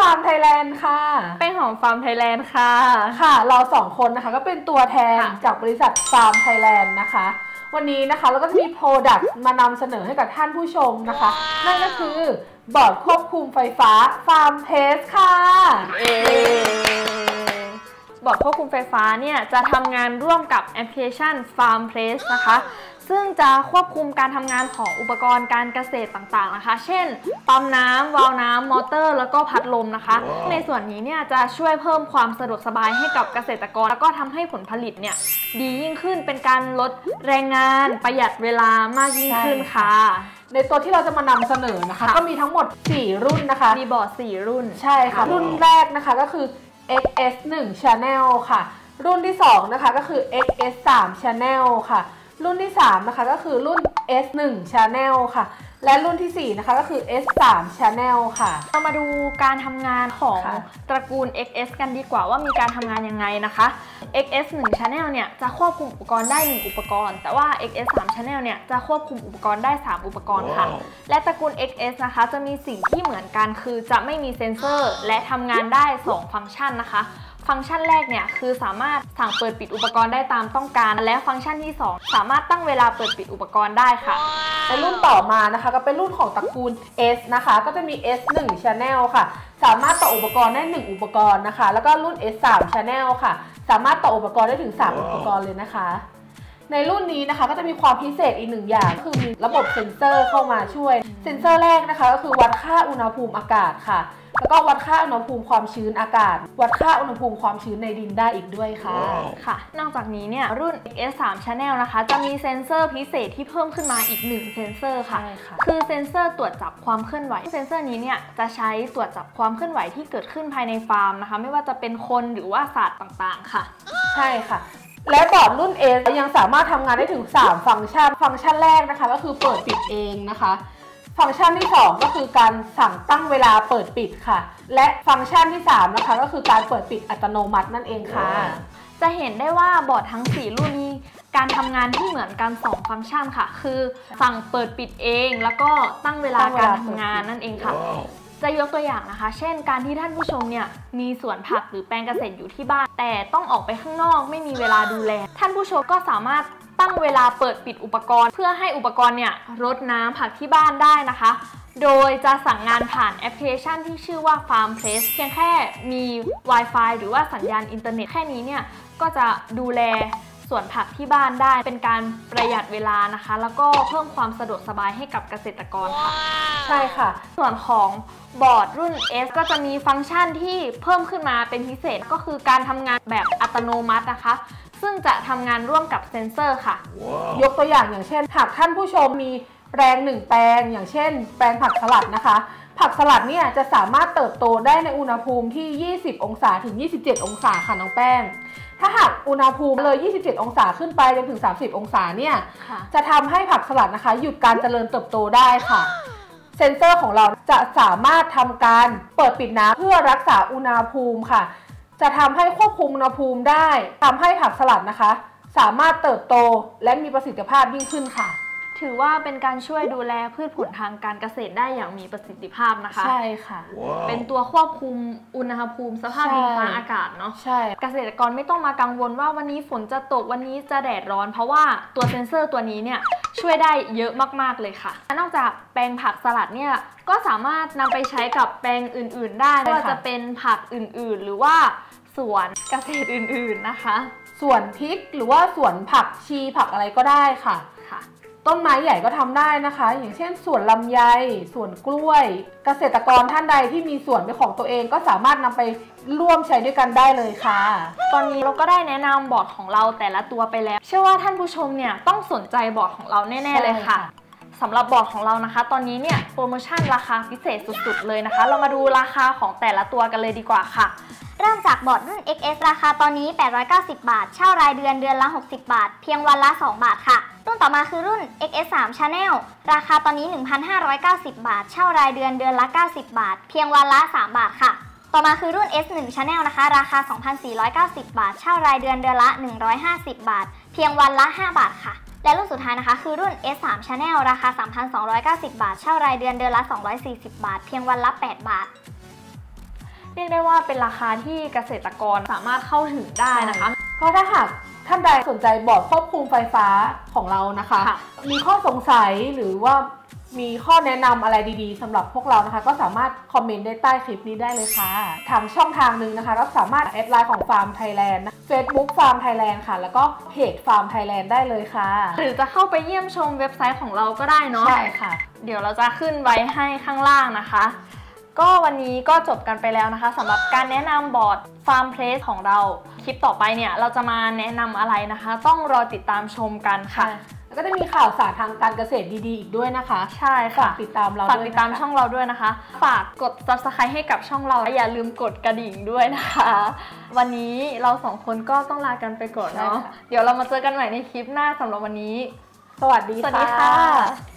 ร์มไทยแลนด์ค่ะแป้งหอมฟาร์มไทยแลนด์ค่ะเรา2คนนะคะก็เป็นตัวแทนจากบริษัทฟาร์มไทยแลนด์นะคะวันนี้นะคะเราก็จะมีโปรดักต์มานำเสนอให้กับท่านผู้ชมนะคะนั่นก็คือบอร์ดควบคุมไฟฟ้าฟาร์มเพสค่ะบอร์ดควบคุมไฟฟ้าเนี่ยจะทำงานร่วมกับแอปพลิเคชัน Farm Place นะคะซึ่งจะควบคุมการทำงานของอุปกรณ์การเกษตรต่างๆนะคะเช่นปั๊มน้ำวาล์วน้ำมอเตอร์แล้วก็พัดลมนะคะในส่วนนี้เนี่ยจะช่วยเพิ่มความสะดวกสบายให้กับเกษตรกรแล้วก็ทำให้ผลผลิตเนี่ยดียิ่งขึ้นเป็นการลดแรงงานประหยัดเวลามากยิ่งขึ้นค่ะในตัวที่เราจะมานำเสนอนะคะก็มีทั้งหมด4รุ่นนะคะมีบอร์ด4รุ่นใช่ค่ะรุ่นแรกนะคะก็คือ XS1 Channel ค่ะรุ่นที่2นะคะก็คือ XS3 Channel ค่ะรุ่นที่3นะคะก็คือรุ่น S1 Channel ค่ะและรุ่นที่4นะคะก็คือ S3 Channel ค่ะเรามาดูการทำงานของตระกูล XS กันดีกว่าว่ามีการทำงานยังไงนะคะ XS1 Channel เนี่ยจะควบคุมอุปกรณ์ได้1อุปกรณ์แต่ว่า XS3 Channel เนี่ยจะควบคุมอุปกรณ์ได้3อุปกรณ์ค่ะและตระกูล XS นะคะจะมีสิ่งที่เหมือนกันคือจะไม่มีเซ็นเซอร์และทำงานได้2ฟังก์ชันนะคะฟังก์ชันแรกเนี่ยคือสามารถสั่งเปิดปิดอุปกรณ์ได้ตามต้องการและฟังก์ชันที่2สามารถตั้งเวลาเปิดปิดอุปกรณ์ได้ค่ะในรุ่นต่อมานะคะก็เป็นรุ่นของตระกูล S นะคะก็จะมี S1 Channel ค่ะสามารถต่ออุปกรณ์ได้1อุปกรณ์นะคะแล้วก็รุ่น S3 Channel ค่ะสามารถต่ออุปกรณ์ได้ถึง3อุปกรณ์เลยนะคะในรุ่นนี้นะคะก็จะมีความพิเศษอีก1อย่างก็คือมีระบบเซ็นเซอร์เข้ามาช่วยเซ็นเซอร์แรกนะคะก็คือวัดค่าอุณหภูมิอากาศค่ะแล้วก็วัดค่าอุณหภูมิความชื้นอากาศวัดค่าอุณหภูมิความชื้นในดินได้อีกด้วยค่ะนอกจากนี้เนี่ยรุ่น XS3 Channel นะคะจะมีเซ็นเซอร์พิเศษที่เพิ่มขึ้นมาอีก1เซ็นเซอร์ค่ะคือเซ็นเซอร์ตรวจจับความเคลื่อนไหวเซ็นเซอร์นี้เนี่ยจะใช้ตรวจจับความเคลื่อนไหวที่เกิดขึ้นภายในฟาร์มนะคะไม่ว่าจะเป็นคนหรือว่าสัตว์ต่างๆค่ะใช่ค่ะและบอร์ดรุ่น S ยังสามารถทำงานได้ถึง3ฟังก์ชันแรกนะคะก็คือเปิดปิดเองนะคะฟังก์ชันที่2ก็คือการสั่งตั้งเวลาเปิดปิดค่ะและฟังก์ชันที่3นะคะก็คือการเปิดปิดอัตโนมัตินั่นเองค่ะจะเห็นได้ว่าบอร์ดทั้ง4รุ่นมีการทำงานที่เหมือนกัน2ฟังก์ชันค่ะคือสั่งเปิดปิดเองแล้วก็ตั้งเวลาการทำงานนั่นเองค่ะจะยกตัวอย่างนะคะเช่นการที่ท่านผู้ชมเนี่ยมีสวนผักหรือแปลงเกษตรอยู่ที่บ้านแต่ต้องออกไปข้างนอกไม่มีเวลาดูแลท่านผู้ชมก็สามารถตั้งเวลาเปิดปิดอุปกรณ์เพื่อให้อุปกรณ์เนี่ยรดน้ำผักที่บ้านได้นะคะโดยจะสั่งงานผ่านแอปพลิเคชันที่ชื่อว่า Farm Place เพียงแค่มี Wi-Fi หรือว่าสัญญาณอินเทอร์เน็ตแค่นี้เนี่ยก็จะดูแลสวนผักที่บ้านได้เป็นการประหยัดเวลานะคะแล้วก็เพิ่มความสะดวกสบายให้กับเกษตรกรค่ะใช่ค่ะส่วนของบอร์ดรุ่น S ก็จะมีฟังก์ชันที่เพิ่มขึ้นมาเป็นพิเศษก็คือการทำงานแบบอัตโนมัตินะคะซึ่งจะทำงานร่วมกับเซ็นเซอร์ค่ะยกตัวอย่างเช่นหากท่านผู้ชมมีแปลง1แปลงอย่างเช่นแปลงผักสลัดนะคะผักสลัดเนี่ยจะสามารถเติบโตได้ในอุณหภูมิที่20องศาถึง27องศาค่ะน้องแป้งถ้าหากอุณหภูมิเลย27องศาขึ้นไปจนถึง30องศาเนี่ยจะทำให้ผักสลัดนะคะหยุดการเจริญเติบโตได้ค่ะเซ็นเซอร์ของเราจะสามารถทำการเปิดปิดน้ำเพื่อรักษาอุณหภูมิค่ะจะทำให้ควบคุมอุณหภูมิได้ทำให้ผักสลัดนะคะสามารถเติบโตและมีประสิทธิภาพยิ่งขึ้นค่ะถือว่าเป็นการช่วยดูแลพืชผลทางการเกษตรได้อย่างมีประสิทธิภาพนะคะใช่ค่ะเป็นตัวควบคุมอุณหภูมิสภาพดินฟ้าอากาศเนาะใช่เกษตรกรไม่ต้องมากังวลว่าวันนี้ฝนจะตกวันนี้จะแดดร้อนเพราะว่าตัวเซ็นเซอร์ตัวนี้เนี่ยช่วยได้เยอะมากๆเลยค่ะนอกจากแปลงผักสลัดเนี่ยก็สามารถนำไปใช้กับแปลงอื่นๆได้ไม่ว่าจะเป็นผักอื่นๆหรือว่าสวนเกษตรอื่นๆนะคะสวนพริกหรือว่าสวนผักชีผักอะไรก็ได้ค่ะต้นไม้ใหญ่ก็ทำได้นะคะอย่างเช่นสวนลำไยสวนกล้วยเกษตรกรท่านใดที่มีสวนเป็นของตัวเองก็สามารถนำไปร่วมใช้ด้วยกันได้เลยค่ะตอนนี้เราก็ได้แนะนำบอร์ดของเราแต่ละตัวไปแล้วเชื่อว่าท่านผู้ชมเนี่ยต้องสนใจบอร์ดของเราแน่ๆเลยค่ะสำหรับบอร์ดของเรานะคะตอนนี้เนี่ยโปรโมชั่นราคาพิเศษสุดๆเลยนะคะเรามาดูราคาของแต่ละตัวกันเลยดีกว่าค่ะเริ่มจากบอร์ดรุ่น XS ราคาตอนนี้890บาทเช่ารายเดือนเดือนละ60บาทเพียงวันละ2บาทค่ะรุ่นต่อมาคือรุ่น XS3 Channel ราคาตอนนี้ 1,590 บาทเช่ารายเดือนเดือนละ90บาทเพียงวันละ3บาทค่ะต่อมาคือรุ่น S1 Channel นะคะราคา 2,490 บาทเช่ารายเดือนเดือนละ150บาทเพียงวันละ5บาทค่ะและรุ่นสุดท้ายนะคะคือรุ่น S3 Channel ราคา 3,290 บาทเช่ารายเดือนเดือนละ240บาทเพียงวันละ8บาทเรียกได้ว่าเป็นราคาที่เกษตรกรสามารถเข้าถึงได้นะคะก็ถ้าหากท่านใดสนใจบอร์ดควบคุมไฟฟ้าของเรานะคะ มีข้อสงสัยหรือว่ามีข้อแนะนำอะไรดีๆสำหรับพวกเรานะคะก็สามารถคอมเมนต์ได้ใต้คลิปนี้ได้เลยค่ะทางช่องทางหนึ่งนะคะเราสามารถแอดไลน์ของฟาร์มไทยแลนด์ Facebook ฟาร์มไทยแลนด์ค่ะแล้วก็เพจฟาร์มไทยแลนด์ได้เลยค่ะหรือจะเข้าไปเยี่ยมชมเว็บไซต์ของเราก็ได้เนาะใช่ค่ะเดี๋ยวเราจะขึ้นไว้ให้ข้างล่างนะคะก็วันนี้ก็จบกันไปแล้วนะคะสำหรับการแนะนำบอร์ด Farm Place ของเราคลิปต่อไปเนี่ยเราจะมาแนะนำอะไรนะคะต้องรอติดตามชมกันค่ะแล้วก็จะมีข่าวสารทางการเกษตรดีๆอีกด้วยนะคะใช่ค่ะฝากติดตามเราฝากติดตามช่องเราด้วยนะคะฝากกด Subscribe ให้กับช่องเราอย่าลืมกดกระดิ่งด้วยนะคะวันนี้เรา2คนก็ต้องลากันไปก่อนเนาะเดี๋ยวเรามาเจอกันใหม่ในคลิปหน้าสำหรับวันนี้สวัสดีค่ะ